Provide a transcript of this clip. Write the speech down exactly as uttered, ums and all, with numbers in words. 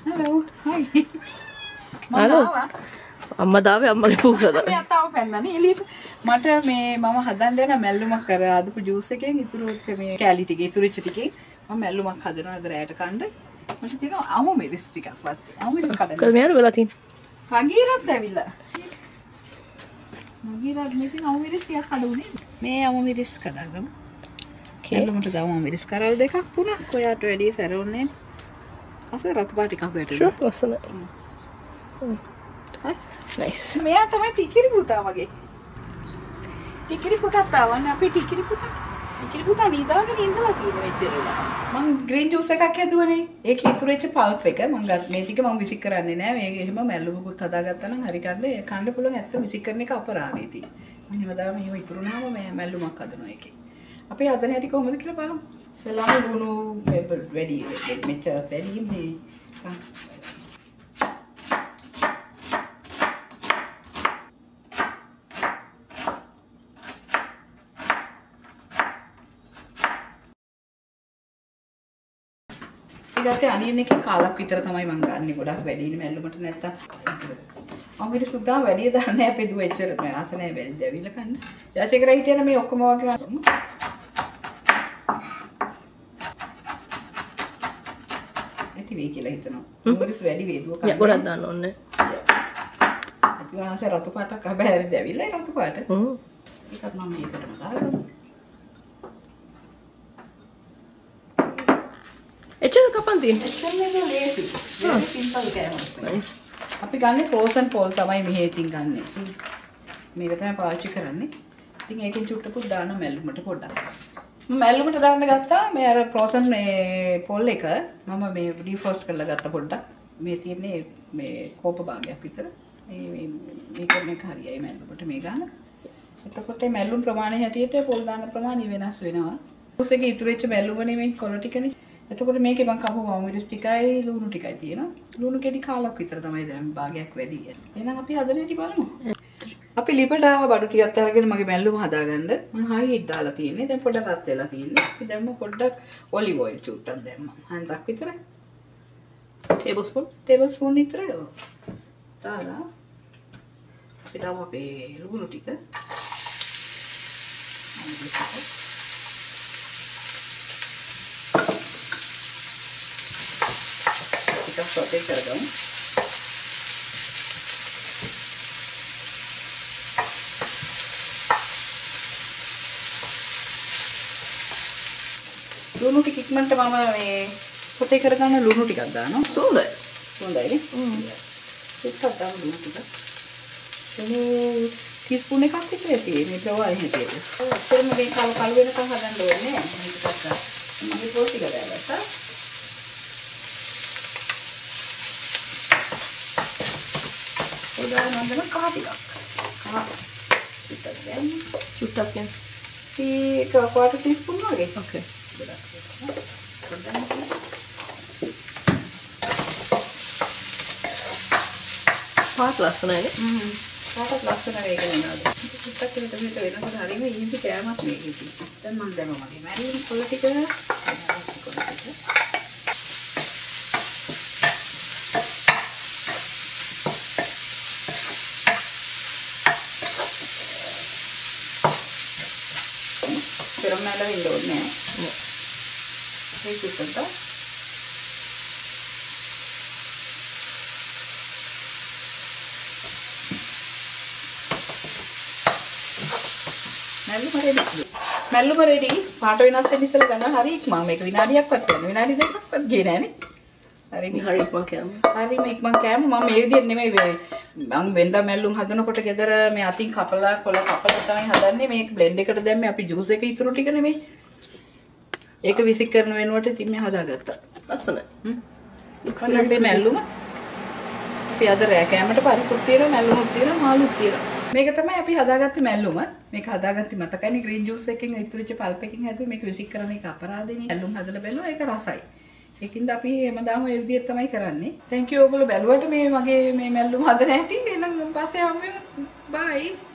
Hello. Hi. Hello. අම්මා දාවේ අම්මගේ පුසද. මේ අතාව පෙන්නන්නේ එළියට. මට මේ මම හදන්න යන මැල්ලුමක් කර අදපු ජූස් එකෙන් ඉතුරු වෙච්ච මේ කැලි ටික ඉතුරු වෙච්ච ටිකෙන් මම මැල්ලුමක් හදනවා අද රැයට කන්න. මට තියෙනවා අමු මිරිස් ටිකක් වත්. අමු මිරිස් කඩන්න. කොහේ මෙයාර වෙලා තියෙන්නේ? වගීරත් ඇවිල්ලා. වගීරත් මේකෙන් අමු මිරිස් ටිකක් කඩුනේ. මේ අමු මිරිස් කඩගමු. මැල්ලුමට දාමු අමු මිරිස් කරල් දෙකක් තුනක් ඔයාට වැඩි සැරෝන්නේ. අස රතු පාට ටිකක් වැටෙනවා. ෂුවර් ලස්සනයි. හරි. නයිස්. මෙයා තමයි ටිකිරි පුතා වගේ. ටිකිරි පුතා තාවන්නේ අපි ටිකිරි පුතා. ටිකිරි පුතා නිදාගෙන ඉඳලා තියෙනවා එච්චරලා. මං ග්‍රීන් ජූස් එකක් හැදුවනේ. ඒක ඉතුරු වෙච්ච පල්ප් එක මං ගත්ත මේ ටික මං විසික් කරන්නේ නෑ. මේක එහෙම මැල්ලුමකුත් හදාගත්තා නම් හරි කන්නේ කන්න පුළුවන් ඇත්තට විසික් කරන එක අපරාධයි ඉතින්. මං හැමදාම මෙහෙම ඉතුරුනාම මේ මැල්ලුමක් හදනවා ඒකේ. අපි හදන හැටි කොහොමද කියලා බලමු. සලාම ලුණු වැඩි මෙච්චර වැඩි මේ ඊගාතේ අනියන එකේ කාලක් විතර තමයි මම ගන්නෙ ගොඩක් වැඩිනේ මැල්ලුමට නැත්තම් මම ඊට සුද්දා වැඩි දාන්නේ අපේ දුව එච්චර මම ආස නැහැ වැඩි දැවිලා කන්න ඊටසේ කරා හිටියන මේ ඔක්කොම වගේ ගන්න ඇති වෙයි කියලා හිතනවා මොකදස් වැඩි වේදුව කන්න යා ගොඩක් දාන්න ඕනේ ඇති ආස රතු පාටක් අබෑරි දැවිලා රතු පාට හ්ම් ඒකත් මම මේකටම දාගමු එච්චර කපන් තියෙන. එච්චර නේද ලේසි. very simple කෑමක්. nice. අපි ගන්නේ frozen පොල් තමයි මෙහෙ ඉතින් ගන්නෙ. මේක තමයි පාවිච්චි කරන්නේ. ඉතින් ඒකෙන් චුට්ටකුත් දාන්න මැල්ලුමට පොඩ්ඩක්. මම මැල්ලුමට දාන්න ගත්තා මේ අර frozen මේ පොල් එක මම මේ ඩිෆ්‍රොස්ට් කරලා ගත්තා පොඩ්ඩක්. මේ තියෙන්නේ මේ කෝප භාගයක් විතර. මේ මේ මේක මේක හරියයි මැල්ලුමට මේ ගන්න. එතකොට මැල්ලුම් ප්‍රමාණය හැටියට පොල් දාන ප්‍රමාණය වෙනස් වෙනවා. උස් එකේ ඉතුරු වෙච්ච මැල්ලුමනේ මේ කොළ ටිකනේ. එතකොට මේකේ මම කපුව වම් මිරිස් ටිකයි ලුණු ටිකයි තියෙනවා. ලුණු කෙඩි කාලක් විතර තමයි දැන් භාගයක් වැඩි. එහෙනම් අපි හදන හැටි බලමු. අපි ලිපට ආව බඩු ටිකක් අරගෙන මගේ මැල්ලුම හදාගන්න. මම හායි දාලා තියෙන්නේ. දැන් පොඩ්ඩක් රත් වෙලා තියෙන්නේ. අපි දැම්ම පොඩ්ඩක් ඔලිව් ඔයිල් චුට්ටක් දැම්මා. හන්දක් විතර. ටේබල් ස්පූන් ටේබල් ස්පූන් විතර දාලා අපි දාමු අපේ ලුණු ටික. සෝටේ කරගමු. ලුණු ටික ඉක්මනට මම මේ සෝටේ කරගන්න ලුණු ටිකක් දානවා. සුවඳයි. සුවඳයිනේ. හ්ම්. ටිකක් දාමු ලුණු ටික. ලුණු ටීස්පූන් එකක් විතර තියෙන්නේ මේ ප්‍රවාහය හැටියට. ඔච්චරම මේ කල් කල් වෙනකන් හදන්න ඕනේ. මේක ටිකක් මගේ පොල් ටික දාගත්තා. උදාහරණ වන්දන කහ ටිකක්. කහ. පිටක් දැන් චුට්ටක් යන. ඒක quarter teaspoon වගේ. ඕකේ. පාට ලස්සනයිනේ. හ්ම්. පාටත් ලස්සන වේගෙන යනවා. චුට්ටක් විතර විතර වෙනකොට හරියම ඊසි කෑමක් මේකේ තියෙනවා. දැන් මම දැම්මා මගේ මැරින් කොළ ටික. Caramel window-nya. Ya. Itu tetap. මැල්ලුම රෙඩි. මැල්ලුම රෙඩි. පාට වෙනස් වෙන්න ඉස්සෙල්ලා ගන්න හරි ඉක්මන් මේක විනාඩියක්වත් ගන්න. විනාඩි දෙකක්වත් ගියේ නෑනේ. හරි මේ හරි ඉක්මන් කෑම. හරි මේ ඉක්මන් කෑම මම මේ විදිහට නෙමෙයි මම වෙනදා මැල්ලුම් හදනකොට ගෙදර මේ අතින් කපලා කොළ කපලා තමයි හදන්නේ. මේක බ්ලෙන්ඩ් එකට දැම්මේ අපි ජූස් එක ඉතුරු ටික නෙමෙයි. ඒක විසික් කරන වෙනුවට ඉතින් මේ හදාගත්තා. ලස්සනයි. හ්ම්. කොහොමද මේ මැල්ලුම? අපි අද රෑ කෑමට පරිප්පුත් තියෙනවා මැල්ලුමුත් තියෙනවා මාළුත් තියෙනවා. මේක තමයි අපි හදාගත්තේ මැල්ලුම. මේක හදාගත්තේ මතකයිනේ ග්‍රීන් ජූස් එකකින් ඉතුරු වෙච්ච පල්ප් එකකින් හැදුවේ. මේක විසික් කරන එක අපරාධෙනේ. මැල්ලුම් හදලා බැලුවා ඒක රසයි. ඒකින්ද අපි හැමදාම මේ විදිහට තමයි කරන්නේ. thank you ඔයගොල්ලෝ බැලුවට මේ මගේ මේ මැල්ලුම් හදන හැටි. එහෙනම් පස්සේ හම්බෙමු. bye.